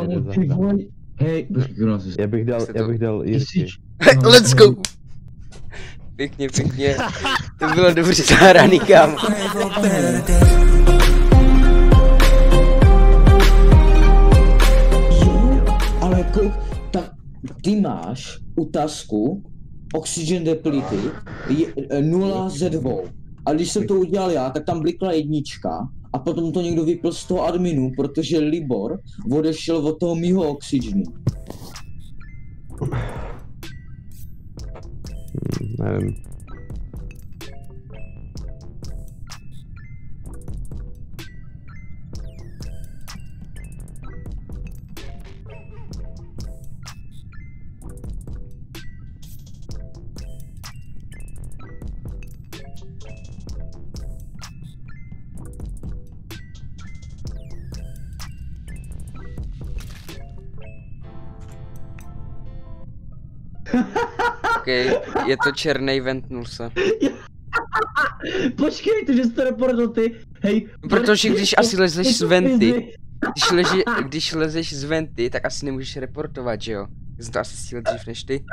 Kámo, ty vole, hej, Já bych dal Jirky. Let's go! Pěkně, pěkně. To bylo dobře zahraný, kámo. Ale kolik, tak ty máš u tasku Oxygen Depleted 0 ze 2. A když jsem to udělal já, tak tam blikla jednička a potom to někdo vypl z toho adminu, protože Libor odešel od toho mýho oxygenu. Nevím. Okay, je to černý, ventnul se. Počkejte, že jste reportl ty, hej. Protože když asi lezeš z venty, když lezeš z venty, tak asi nemůžeš reportovat, že jo? Jsem to asi stíl dřív než ty.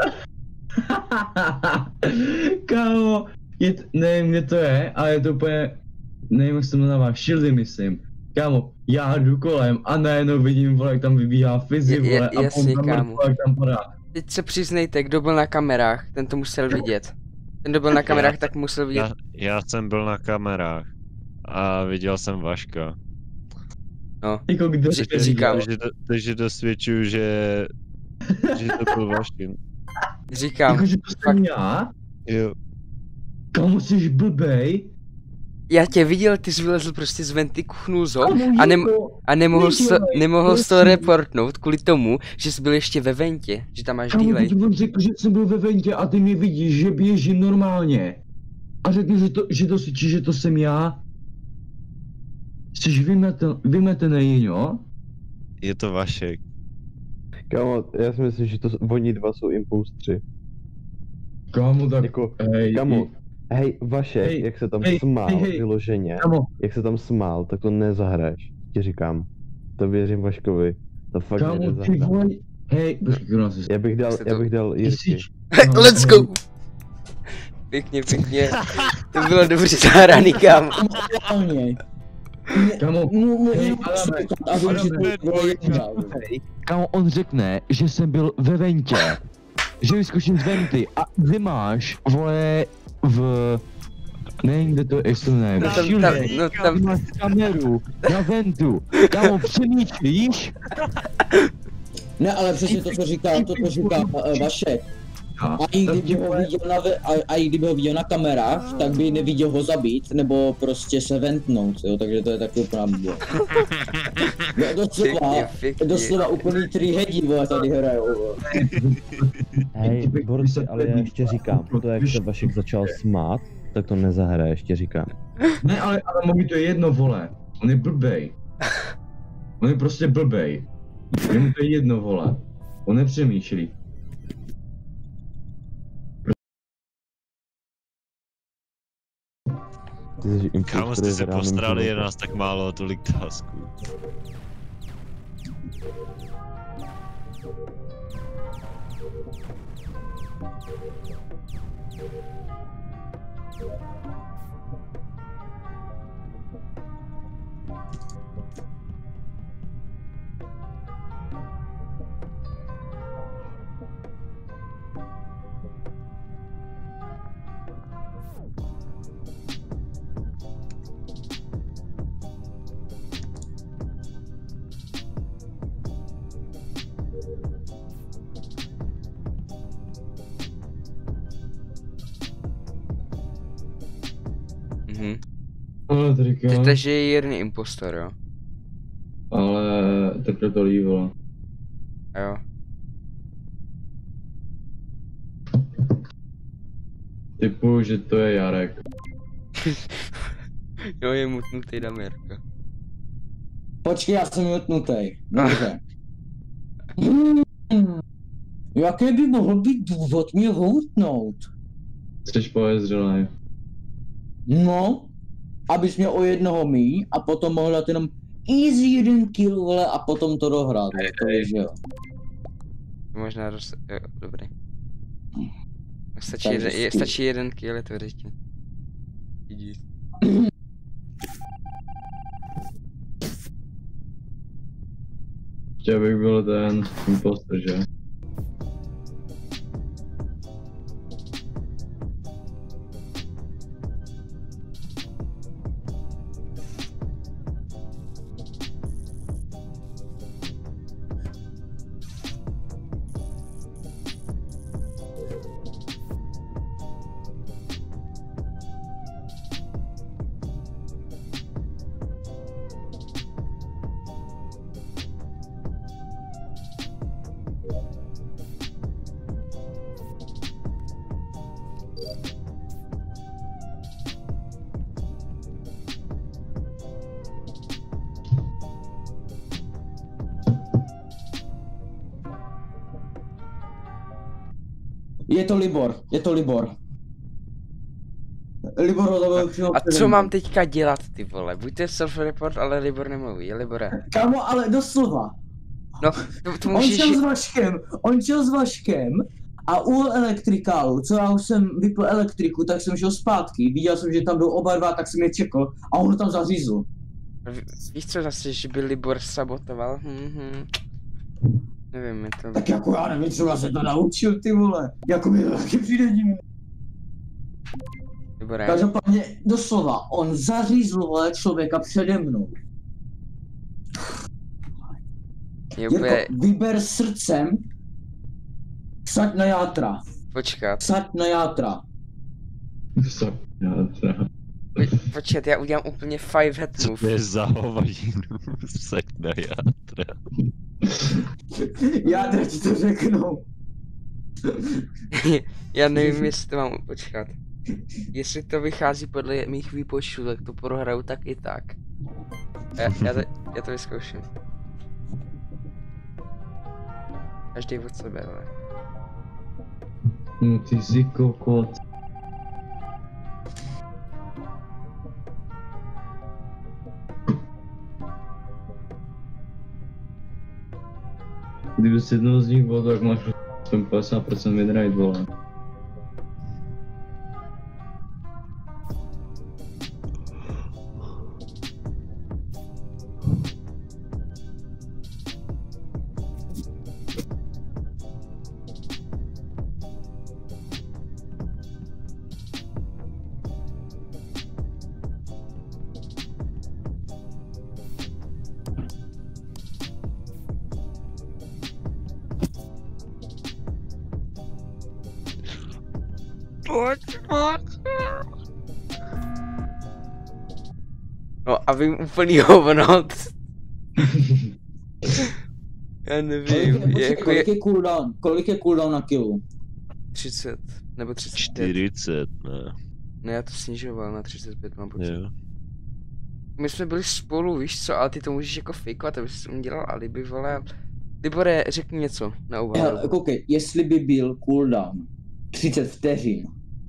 Kámo, nevím kde to je, ale je to úplně, nevím jak se to jmenuje, Shieldy myslím. Kámo, já jdu kolem a najednou vidím, vole, jak tam vybíhá Fizzy, vole, a jasně, kámo, jak tam padá. Teď se přiznejte, kdo byl na kamerách, ten to musel vidět. Ten, kdo byl na kamerách, tak musel vidět. Já jsem byl na kamerách a viděl jsem Vaška. No, Jako kde říkám. Takže dosvědčuju, že to byl Vaškin. Říkám. Jakože to jsem já? Jo. Kámo, jsi blbej? Já tě viděl, ty jsi vylezl prostě z venty, kuchnul zo a nemohl jsi to reportnout kvůli tomu, že jsi byl ještě ve ventě, že tam máš delay. Kámo, on řekl, že jsem byl ve ventě a ty mě vidíš, že běžím normálně. A řekl, že to svědčí, že to jsem já. Jsi vymetený, jo? Je to Vašek. Kámo, já si myslím, že to oni dva jsou impostři. Kámo, tak jako, hej, kámo, hej, Vašek, hej, jak se tam hej, smál hej, vyloženě, kámo. jak se tam smál, tak to nezahraješ, ti říkám. To věřím Vaškovi, to fakt kámo, nezahraješ. ty vole, hej, Já bych dal Jirky. Let's go! Pěkně, pěkně. To bylo dobře zahraný, kámo. Kámo, hej, kámo, on řekne, že jsem byl ve ventě, že vyzkouším z venty a ty máš, vole, nevím kde to je, tam máš kameru na ventu, kámo, přemýšlíš? Ne, ale přesně to, co říká Vašek. A i kdyby ho viděl na kamerách, tak by neviděl ho zabít, nebo prostě se ventnout, jo, takže to je taky úplná blbě. Doslova úplný triheadí, vole, tady hrajou, vole. Hej, Borci, ale já ještě říkám, to jak se Vašek začal smát, tak to nezahraje, ještě říkám. Ne, ale Mogi, to je jedno, vole, on je blbej. On je prostě blbej. Jemu to je jedno, vole, on nepřemýšlí. Kámo, jste se postarali, je nás tak málo, tolik tasků. Takže je Jirný impostor, jo? Ale teprve to líbilo. Jo. Typu, že to je Jarek. Jo, je mutnutý Damirka. Počkej, já jsem mutnutý. Dobře. Jaký by mohl být důvod mě houtnout? Jsi podezřelý. No, abys měl o jednoho míň a potom mohl dát jenom easy 1 kill, vole, a potom to dohrát, vole, to je, že jo. Možná jo, dobrý. Takže Stačí jeden kill, je to rychle. Vidí. Chtěl bych byl ten imposter, že? Je to Libor. Libor ho zabil přímo A co mám teďka dělat, ty vole? Buďte self-report, ale Libor nemluví, je Libore. Kámo, ale doslova. No, to můžeš... On šel s Vaškem a u elektrikálu, co já už jsem vypl elektriku, tak jsem šel zpátky. Viděl jsem, že tam byl oba dva, tak jsem je čekal a on ho tam zařízl. Víš co zase, že by Libor sabotoval? Nevím, je to... Tak jako já nevím, třeba se to naučil, ty vole. Jako mi to taky přijde divný. Libore. Každopádně, doslova, on zařízl, vole, člověka přede mnou. Jako, vyber srdcem, vsaď na játra. Počkat. Vsaď na játra. Počkat, já udělám úplně 5 head Co move. to je za hovadinu? Sek na játra. Jádra ti to řeknou. Já nevím, jestli to mám počkat. Jestli to vychází podle mých výpočtů, tak to prohraju tak i tak. Já to vyzkouším. Každý od sebe, ale. No ty jsi kokot. Kdyby si jednou z nich byl, tak máš 50% winrate, vole. No a vím úplný hovno. Já nevím, Kolik je cooldown na killu? 30, nebo 35. 40, ne. Ne, já to snižoval na 35, mám pocit. Jo. My jsme byli spolu, víš co, ale ty to můžeš jako fejkovat, aby jsi dělal alibi, vole. Libore, řekni něco na úvahu. Hele, koukej, jestli by byl cooldown 30 vteřin.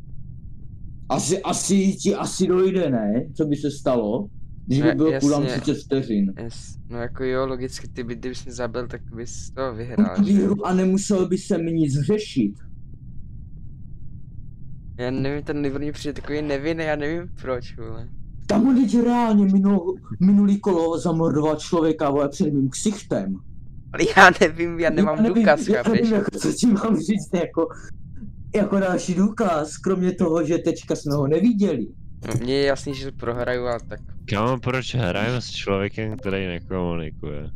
Asi dojde, ne? Co by se stalo? Když by byl cooldown 30 vteřin. No jako jo, logicky, kdybys mě zabil, tak bys to vyhrál. A nemusel by se mi nic řešit. Já nevím, ten Libor mě přijde takový nevinný, já nevím proč, vole. Tam teď reálně minulý kolo zamordoval člověka, vole, před mým ksichtem. Ale já nevím, já nemám důkaz, chápeš? Já nevím, jako, co ti mám říct, jako další důkaz, kromě toho, že teďka jsme ho neviděli. No, mně je jasný, že prohraju, ale tak... Kámo, proč hraju s člověkem, který nekomunikuje?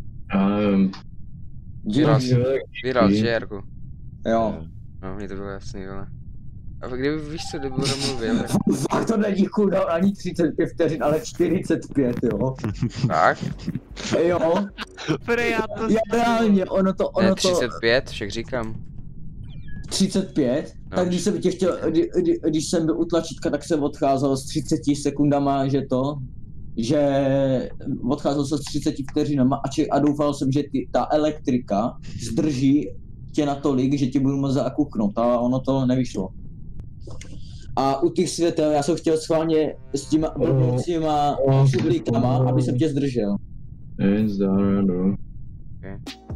Vyhrál Žerku. Jo. No, mně to bylo jasný, ale... A kdyby víš co, kdyby domluvil, tak... Fakt to není cooldown ani 35 vteřin, ale 45, jo. Tak? Jo. Já reálně, ono to... Ne, 35, však říkám. 35? No, tak když jsem tě chtěl, když jsem byl u tlačítka, tak jsem odcházel s 30 sekundama, že odcházel se s 30 vteřinama a doufal jsem, že ta elektrika zdrží tě natolik, že ti budu moct zakuknout, ale ono to nevyšlo. A u těch světel já jsem chtěl schválně s těma blboucíma šuplíkama, aby jsem tě zdržel. Zdar, Okay.